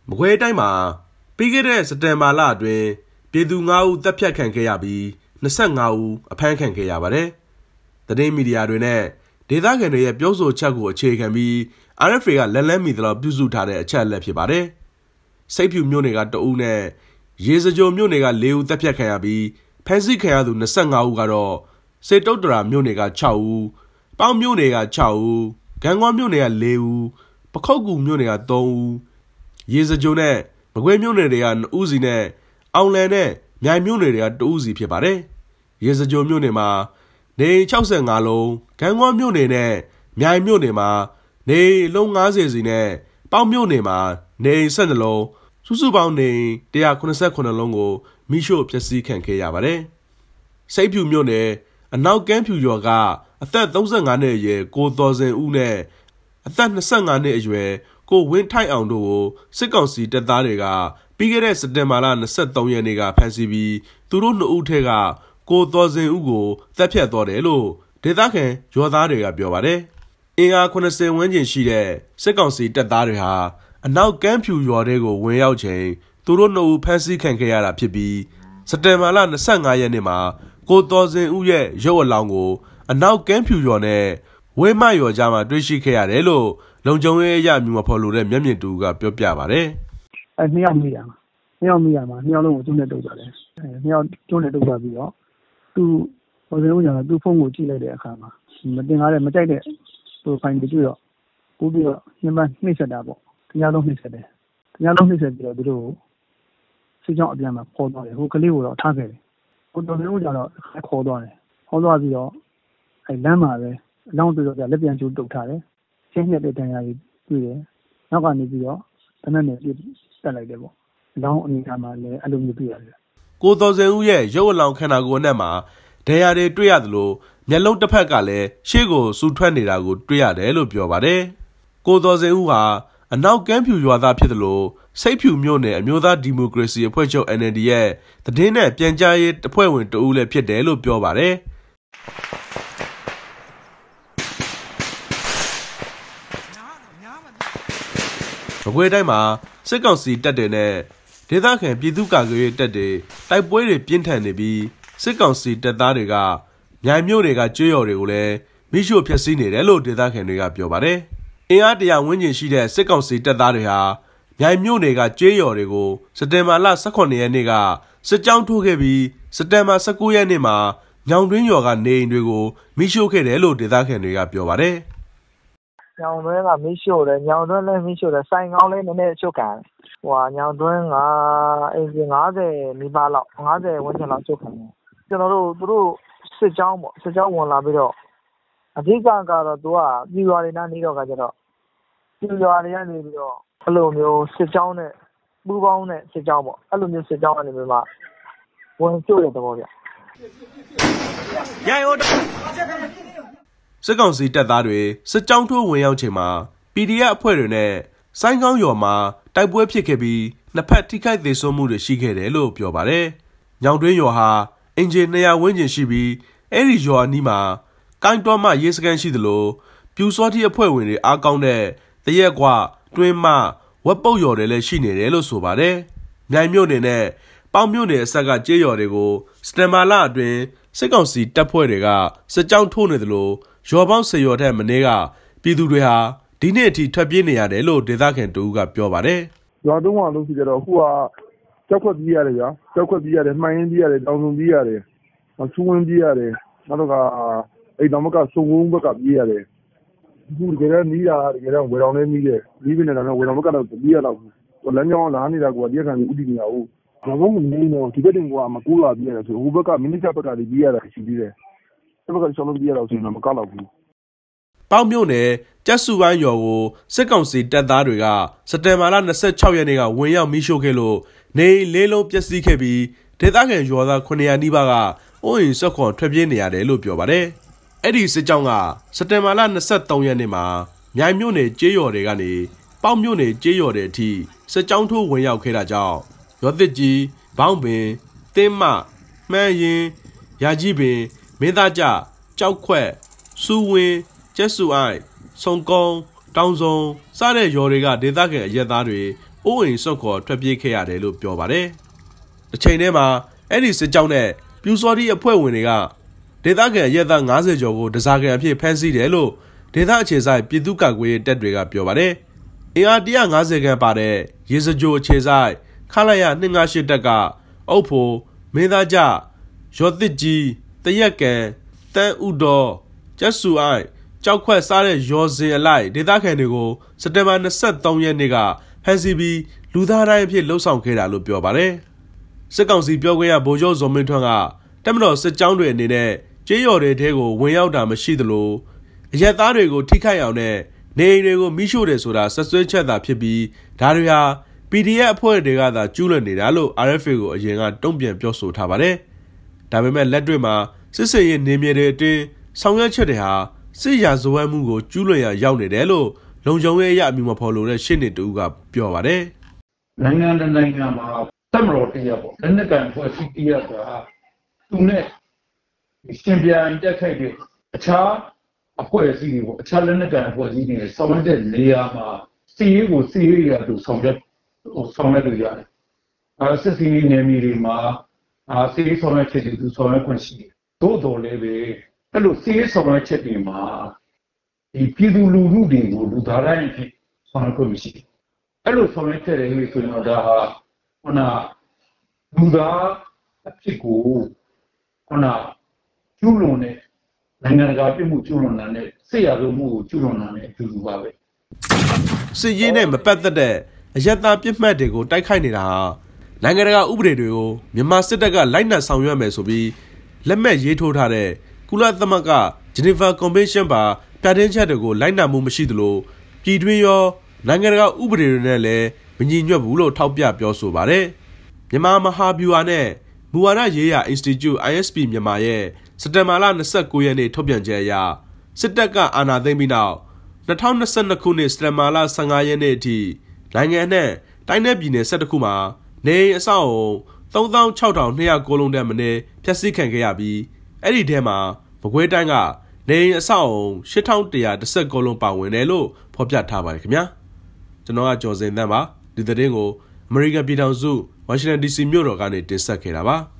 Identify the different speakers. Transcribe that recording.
Speaker 1: မကွေးတိုင်းမှာပြီးခဲ့တဲ့စက်တင်ဘာလအတွင်းပြည်သူ9ဦးတပ်ဖြတ်ခံခဲ့ရပြီး25ဦးအဖမ်းခံခဲ့ရပါတယ်။သတင်းမီဒီယာတွေနဲ့ဒေသခံတွေရဲ့ပြောဆိုချက်ကိုအခြေခံပြီး RFA ကလက်လန်းမီတလောက်ပြုစုထားတဲ့အချက်အလက်ဖြစ်ပါတယ်။စိတ်ဖြူမြို့နယ်က2ဦးနဲ့ရေစကြိုမြို့နယ်က4ဦးတပ်ဖြတ်ခံရပြီးဖမ်းဆီးခံရသူ25ဦးကတော့စေတုတ်တရာမြို့နယ်က6ဦးပေါင်းမြို့နယ်က6ဦးဂံကွာမြို့နယ်က4ဦးပခုတ်ကူမြို့နယ်က3ဦးရေစကြိုနဲ့မကွေးမြို့နယ်တွေက2ဦးစီနဲ့အောင်လန်နဲ့မြိုင်မြို့နယ်တွေက2ဦးစီဖြစ်ပါတယ်။ရေစကြိုမြို့နယ်မှာနေ65လုံးဂံကွာမြို့နယ်နဲ့မြိုင်မြို့နယ်မှာနေလုံး90စီနဲ့ပေါင်းမြို့နယ်မှာနေ12လုံးစုစုပေါင်းနေ189လုံးကိုမိရှို့ဖျက်ဆီးခံခဲ့ရပါတယ်။စိတ်ဖြူမြို့နယ်အနောက်ကမ်းဖြူရွာကအသက်35နှစ်အရွယ်ကိုတော်စင်ဦးနဲ့အသက်25နှစ်အရွယ်ကိုဝင်းထိုက်အောင်တို့ကိုစစ်ကောင်စီတပ်သားတွေကပြီးခဲ့တဲ့စက်တင်ဘာလ23ရက်နေ့ကဖမ်းဆီးပြီးသူတို့2ဦးထက်ကကိုတော်စင်ဦးကိုတပ်ဖြတ်သွားတယ်လို့ဒေသခံရွာသားတွေကပြောပါတယ်။အင်အား80ဝန်းကျင်ရှိတဲ့စစ်ကောင်စီတပ်သားတွေဟာအနောက်ကမ်းဖြူရွာတွေကိုဝင်ရောက်ချိန်သူတို့2ဦးဖမ်းဆီးခံခဲ့ရတာဖြစ်ပြီးစက်တင်ဘာလ25ရက်နေ့မှာကိုတော်စင်ဦးရဲ့ရုပ်အလောင်းကိုအနောက်ကမ်းဖြူရွာနဲ့ဝဲမရွာကြားမှာတွေ့ရှိခဲ့ရတယ်လို့လုံခြုံရေးအရမြူမဖော်လို့တဲ့မျက်မြင်တူကပြောပြပါတယ်
Speaker 2: ။နှစ်ယောက်မိရမှာနှစ်ယောက်လုံးကိုကျုံးနဲ့တုတ်ကြတယ်။နှစ်ယောက်ကျုံးနဲ့တုတ်ကြပြီးတော့သူတော်စင်ဦးကသူ့ဖုန်းကိုကြည့်လိုက်တဲ့အခါမှာမတင်ကားတဲ့မကြိုက်တဲ့သူဖိုင်ပြီးတော့ပို့ပြီးတော့ညှနှိမ့်ဆက်တာပေါ့။တရားလုံးနှိမ့်ဆက်တယ်။တရားလုံးနှိမ့်ဆက်ပြီးတော့သူတို့စစ်ကြောင်းအပြန်မှာခေါ်သွားတယ်။ဟိုကလေးကိုတော့ထားခဲ့တယ်။ကိုတော်စင်ဦးကတော့ခေါ်သွားတယ်။ခေါ်သွားပြီးတော့လမ်းမှာပဲအလောင်းတွေ့တော့လက်ပြန်ကျိုးတုတ်ထားတယ်။ချင်းမြက်တဲ့တန်ရာကြီးတွေ့တယ်။နောက်ကနေပြီးတော့တနက်နေ့ပြတ်တက်လိုက်တယ်ပေါ့။အလောင်းအနေအထားမှာလည်းအဲ့လိုမျိုးတွေ့ရတယ်
Speaker 1: ။ကိုတော်စင်ဦးရဲ့ရုပ်အလောင်းခန္ဓာကိုယ်အနက်မှာဒဏ်ရာတွေတွေ့ရသလိုမျက်လုံးတစ်ဖက်ကလည်းရှေ့ကိုစူထွက်နေတာကိုတွေ့ရတယ်လို့ပြောပါတယ်။ကိုတော်စင်ဦးဟာအနောက်ကမ်းဖြူရွာသားဖြစ်သလိုစိတ်ဖြူမြို့နယ်အမျိုးသားဒီမိုကရေစီအဖွဲ့ချုပ် NLD ရဲ့သတင်းနဲ့ပြန်ကြားရေးအဖွဲ့ဝင်တဦးလည်းဖြစ်တယ်လို့ပြောပါတယ်။မကွေးတိုင်းမှာစစ်ကောင်စီတပ်တွေနဲ့ဒေသခံပြည်သူ့ကာကွယ်ရေးတပ်တွေတိုက်ပွဲတွေပြင်းထန်နေပြီးစစ်ကောင်စီတပ်သားတွေကမြိုင်မြို့တွေကကျွေးရော်တွေကိုလည်းမိရှို့ဖျက်ဆီးနေတယ်လို့ဒေသခံတွေကပြောပါတယ်။အင်အား100ဝန်းကျင်ရှိတဲ့စစ်ကောင်စီတပ်သားတွေဟာမြိုင်မြို့တွေကကျွေးရော်တွေကိုစက်တင်ဘာလ18ရက်နေ့ကစစ်ကြောင်းထိုးခဲ့ပြီးစက်တင်ဘာ19ရက်နေ့မှာညောင်တွင်းရွာကနေအိမ်တွေကိုမိရှို့ခဲ့တယ်လို့ဒေသခံတွေကပြောပါတယ်
Speaker 3: ။ညောင်တွင်းကမိရှို့တယ်ညောင်တွင်းလည်းမိရှို့တယ်ဆိုင်ကောင်းလည်းနည်းနည်းချုပ်ကန်ညောင်တွင်းကအိမ်50နီးပါးလောက်50ဝန်းကျင်လောက်ချုပ်ခံတယ်ကျွန်တော်တို့သူတို့စစ်ကြောင်းပေါ့စစ်ကြောင်းဝင်လာပြီးတော့အဓိကကတော့သူကပြည်ရွာတွေနားနေတော့ကကြတော့ပြည်ရွာတွေကနေပြီးတော့အဲ့လိုမျိုးစစ်ကြောင်းနဲ့ပူးပေါင်းတဲ့စစ်ကြောင်းပေါ့အဲ့လိုမျိုးစစ်ကြောင်းကနေပြီးမှဝင်ကျို့တဲ့သဘောဗျ
Speaker 1: စစ်ကောင်စီတပ်သားတွေစစ်ကြောင်းထိုးဝင်ရောက်ချိန်မှာ PDF အဖွဲ့တွေနဲ့ဆိုင်းကောင်းရွာမှာတိုက်ပွဲဖြစ်ခဲ့ပြီးနှစ်ဖက်ထိခိုက်ဒေဆုံးမှုတွေရှိခဲ့တယ်လို့ပြောပါတယ်။ညောင်တွင်းရွာဟာအင်ဂျင်200ဝန်းကျင်ရှိပြီးအဲ့ဒီရွာနီးမှာကိုင်းတော်မှရေးစခန်းရှိသလိုပြူစောတိအဖွဲ့ဝင်တွေအားကောင်းတဲ့တရက်ကွာတွင်းမှဝက်ပုတ်ရွာတွေလည်းရှိနေတယ်လို့ဆိုပါတယ်။မြိုင်မြို့နယ်နဲ့ပေါင်းမြို့နယ်အဆက်ကကျေးရွာတွေကိုစတန်ဘာလအတွင်းစစ်ကောင်စီတပ်ဖွဲ့တွေကစစ်ကြောင်းထိုးနေသလိုရွာပေါင်း10ရွာထက်မနည်းကပြည်သူတွေဟာဒီနေ့အထိထွက်ပြေးနေရတယ်လို့ဒေသခံတူကပြောပါတယ်
Speaker 4: ။ရွာတုံးကလို့ရှိကြတော့အခုကကြောက်ခွက်ပြေးရတယ်ဗျာ။ကြောက်ခွက်ပြေးရတယ်မှိုင်းရင်းပြေးရတယ်တောင်စုံပြေးရတယ်။ဆူဝင်းပြေးရတယ်နောက်တော့ကအဲ့တောင်ဘက်ကစုံကုန်းဘက်ကပြေးရတယ်။အခုတကယ်တော့နီးတာတကယ်တော့ဝေတော်လေးနီးတယ်။နီးပြီနေတာတော့ဝေတော်ဘက်ကတော့ပြေးရတော့လမ်းကြောင်းလာနေတာကတရားခံဥတီနေရအောင်။ဘာလို့မနေတော့ဒီဘက်တင်ကမကူလာပြေးရတယ်ဆိုဟိုဘက်ကမိနစ်ချက်ဘက်ကပြေးရတာရှိသေးတယ်။ဒီဘက်ကရှောင်းလို့ပြေးရတော့ဆိုရင်မကောက်တော့ဘူး
Speaker 1: ။ပေါင်းမြို့နယ်ကျက်စုဝိုင်းရွာကိုစစ်ကောင်စီတပ်သားတွေကစက်တင်ဘာလ26ရက်နေ့ကဝင်ရောက်မိရှို့ခဲ့လို့နေလေးလုံးပျက်စီးခဲ့ပြီးဒေသခံရွာသား900နီးပါးကအိုးအိမ်ဆက်ခွန်ထွက်ပြေးနေရတယ်လို့ပြောပါတယ်။အဲ့ဒီစစ်ကြောင်းကစက်တင်ဘာလ23ရက်နေ့မှာမြိုင်မြို့နယ်ကျေးရွာတွေကနေပေါင်းမြို့နယ်ကျေးရွာတွေအထိစစ်ကြောင်းထိုးဝင်ရောက်ခဲ့တာကြောင့်ရွာသစ်ကြီးဘောင်းပင်တင်းမမှန်းရင်ရာကြီးပင်မင်းသားကြကြောက်ခွက်စူဝင်းကျက်စုအိုက်ဆုံကုန်းတောင်စုံစတဲ့ရွာတွေကဒေသခံအရက်သားတွေအိုးအိမ်စွန့်ခေါ်ထွက်ပြေးခဲ့ရတယ်လို့ပြောပါတယ်။တစ်ချိန်တည်းမှာအဲ့ဒီစစ်ကြောင်းနဲ့ပြူစော်တီအဖွဲ့ဝင်တွေကဒေသခံရဲသား90ကျော်ကိုတစားကန်အဖြစ်ဖမ်းဆီးတယ်လို့ဒေသအခြေစိုက်ပြည်သူ့ကာကွယ်ရေးတပ်တွေကပြောပါတယ်။အင်အား150ခန့်ပါတဲ့ရေစကြိုအခြေစိုက်ခလာရ258တပ်ကအုပ်ဖို့မင်းသားကြရော်သစ်ကြီးတရက်ကန်တန်းဥတော်ကျက်စုအိုက်ကြောက်ခွက်စားတဲ့ရော်စင်အလိုက်ဒေသခံတွေကိုစက်တင်ဘာ23ရက်နေ့ကဖမ်းဆီးပြီးလူသားတိုင်းအဖြစ်လှုပ်ဆောင်ခဲ့တာလို့ပြောပါတယ်။စစ်ကောင်စီပြောခွင့်ရဗိုလ်ချုပ်ဇော်မင်းထွန်းကတပ်မတော်စစ်ကြောင်းတွေအနေနဲ့ကျေးရွာတွေထဲကိုဝင်ရောက်တာမရှိသလိုအရက်သားတွေကိုထိခိုက်အောင်နဲ့နေအိမ်တွေကိုမိရှို့တယ်ဆိုတာဆက်စွဲချက်သာဖြစ်ပြီးဒါတွေဟာ PDF အဖွဲ့တွေကသာကျူးလွန်နေတာလို့ RFA ကိုအရင်ကတုံ့ပြန်ပြောဆိုထားပါတယ်။ဒါပေမဲ့လက်တွေ့မှာစစ်စင်ရေးနေမြေတွေအတွင်းဆောင်ရွက်ချက်တွေဟာစစ်ရာဇဝတ်မှုကိုကျူးလွန်ရရောက်နေတယ်လို့လုံခြုံရေးအရအမြင်မဖော်လို့တဲ့ရှင်းနေတူကပြောပါတယ်
Speaker 5: ။နိုင်ငံမှာတပ်မတော်တရားပေါ့လက်နက်ကန်ဖွဲ့စည်းတရားကသူနဲ့ရှင်ပြန်တက်ခိုက်တဲ့အခြားအဖွဲ့အစည်းတွေပေါ့အခြားလက်နက်ကန်အဖွဲ့အစည်းတွေဆောင်ရွက်တဲ့နေရာမှာစီးရေးကိုစီးရေးရသူဆောင်ရွက်လို့ရတယ်။စစ်စင်ရေးနယ်မြေတွေမှာစီးရေးဆောင်ရွက်ချက်တွေသူဆောင်ရွက်ခွင့်ရှိတယ်။သို့တော်လည်းပဲအဲ့လိုစီးရေးဆောင်ရွက်ချက်တွေမှာဒီပြည်သူလူထုတွေကိုလူသားတိုင်းအဖြစ်ဆောင်ရွက်ခွင့်မရှိဘူး။အဲ့လိုဆောင်ရွက်ချက်တွေဆိုရင်တော့ဒါဟာလူသားအဖြစ်ကိုကျူးလွန်တဲ့နိုင်ငံတကာပြည်မှုကျူးလွန်တဲ့စစ်ရာဇဝတ်မှုကိုကျူးလွန်တဲ့အတူတူပါပဲ
Speaker 1: စစ်ရေးနဲ့မပတ်သက်တဲ့အယက်သားပြစ်မှတ်တွေကိုတိုက်ခိုက်နေတာဟာနိုင်ငံတကာဥပဒေတွေကိုမြန်မာစစ်တပ်ကလိုက်နက်ဆောင်ရွက်မယ်ဆိုပြီးလက်မှတ်ရေးထိုးထားတဲ့ကုလသမဂ္ဂဂျနီဗာကွန်ဗင်းရှင်းပါပြဋ္ဌာန်းချက်တွေကိုလိုက်နာမှုမရှိသလိုပြည်တွင်းရောနိုင်ငံတကာဥပဒေတွေနဲ့လည်းမညီညွတ်ဘူးလို့ထောက်ပြပြောဆိုပါတယ်မြန်မာမဟာဗျူဟာနဲ့မူဝါဒရေးရာ Institute ISP မြန်မာရဲ့စက်တင်ဘာလ29ရက်နေ့ထုတ်ပြန်ချက်အရစစ်တပ်ကအာဏာသိမ်းပြီးနောက်2022ခုနှစ်စက်တင်ဘာလ15ရက်နေ့အထိနိုင်ငံနဲ့တိုင်းနယ်ပြည်နယ်12ခုမှာနေအဆောက်အုံ36,200 လုံးတဲ့မနေ့ဖျက်ဆီးခံခဲ့ရပြီးအဲ့ဒီထဲမှာမကွေးတိုင်းကနေအဆောက်အုံ8,110 လုံးပါဝင်တယ်လို့ဖော်ပြထားပါတယ်ခင်ဗျာကျွန်တော်ကကျော်စင်သန်းပါဒီသတင်းကိုအမေရိကန်ပြည်ထောင်စုဝါရှင်တန် DC မြို့တော်ကနေတင်ဆက်ခဲ့တာပါ